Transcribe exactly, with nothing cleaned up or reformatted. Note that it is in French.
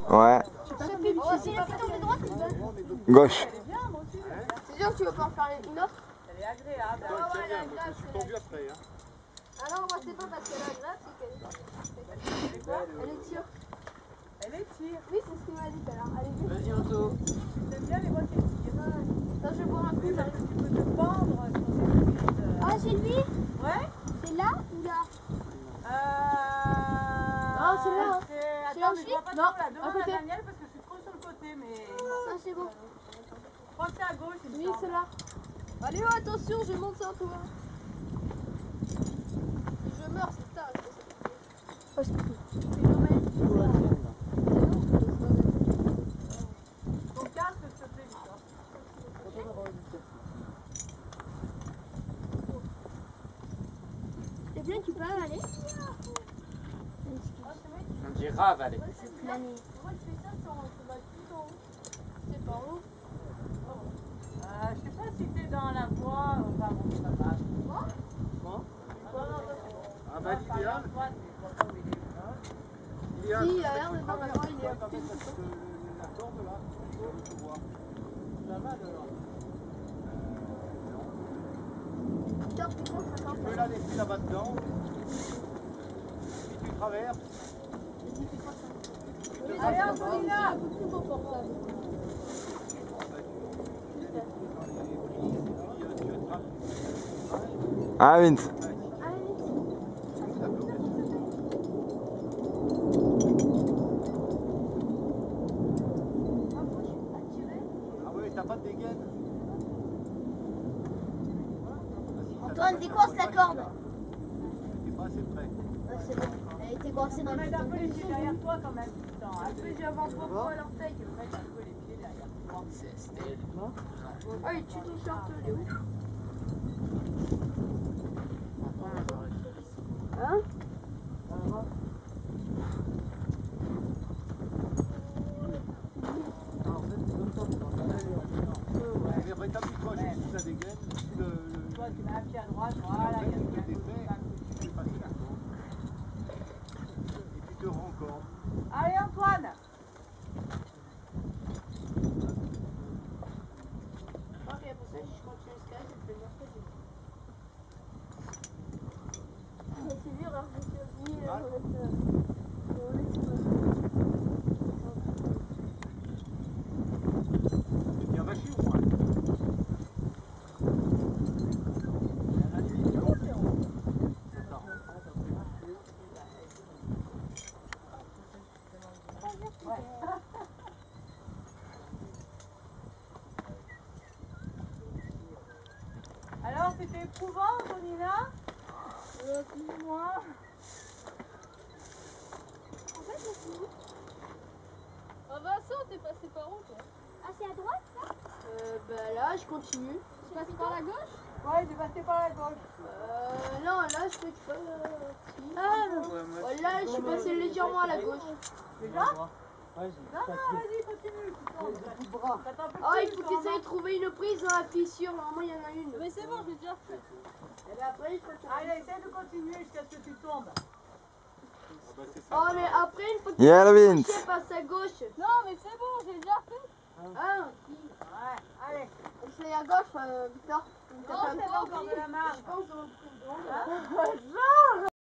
Ouais. Gauche. C'est sûr que tu veux pas en faire une autre? Elle est agréable. Ouais, ouais, elle est agréable. Je me suis tendu après. Hein. Ah non, moi c'est pas parce qu'elle est agréable, c'est qu'elle est quoi? Elle est tire. Elle est tire. Oui, c'est ce qu'il m'a dit tout à l'heure. Elle est juste. Vas-y, Anto. J'aime bien les voitures qui tirent. Attends, je vais boire un coup. Oui, parce que tu peux te pendre sur cette piste. Ah, c'est lui? Ouais. C'est là ou là? Euh... Non, c'est là. C'est... C'est là Attends, où mais je je vois suis? pas Non, trop là. à Demande à côté. Daniel parce que je suis trop sur le côté, mais... Ah, c'est bon. Je crois que c'est à gauche, il me Oui, semble. c'est là. Allez, oh, attention, je monte ça, toi. Si je meurs, c'est tard. Oh, c'est cool. Ton casque, s'il te plaît, Victor. C'est bien, tu peux aller. On girafe, allez. Planer. Pourquoi tu fais ça sans te mettre tout en haut? C'est par où? Euh, je sais pas si t'es dans la voie, enfin bon, c'est pas grave. Moi? Bon. Ah non, non, ça c'est bon. Ah bah l'idéal. Antoine, mais je vois pas où il est. L'idéal. Si, il a l'air d'être dans la voie, il est à côté du couteau. La corde là, tu vois. Ça va alors. Victor, c'est quoi ça? Tu peux la laisser là-bas dedans. Puis tu traverses. Allez, Antonina! C'est un peu plus confortable. Ah, Vince. Ah oui, t'as pas de dégaine. Antoine, décoince la corde. T'es pas assez près. Ouais, c'est bon. Elle était coincée dans Faut le mettre un peu les pied. pieds derrière toi quand même tout le temps. Hein. Après, j'avais un popo à l'orteil. Faut mettre un peu les pieds derrière toi. Ah, il tue ton short, il est où? Hein? Mais rétablis-toi juste sous la dégaine. Sous le, le... Toi, tu mets un pied à droite, voilà, il y a tu bien te défais, tu fais passer la corde. Et tu te rends compte. Allez, Antoine! Ok, pour ça, je continue le sky, je vais mercredi. C'est dur, hein, je me suis dit, on laisse... On laisse... C'est bien vaché au moins. Alors, c'était éprouvant, Antonina? Euh, plus ou moins. En fait, c'est fini. Oh Vincent, t'es passé par où, toi? Ah, c'est à droite, ça? Euh, bah là, je continue. Tu passes par la gauche? Ouais, j'ai passé par la gauche. Euh, non, là, je fais pas... Euh, si. Ah, non. Ouais, là, je suis passé légèrement à la gauche. Déjà? Non, non, vas-y, continue. Oh, il faut qu'ils aillent trouver une prise dans la fissure. Normalement, il y en a une. Mais c'est bon, j'ai déjà fait. Et bien après, il faut que... Allez, essaie de continuer jusqu'à ce que tu tombes. Oh, mais après, une fois que Yeah, tu Vince. touché, passe à gauche. Non, mais c'est bon, j'ai déjà fait. Ah, ok. Ouais, allez. Essaye à gauche, euh, Victor. Non, c'est bon, encore de la marge. Je pense qu'on va prendre.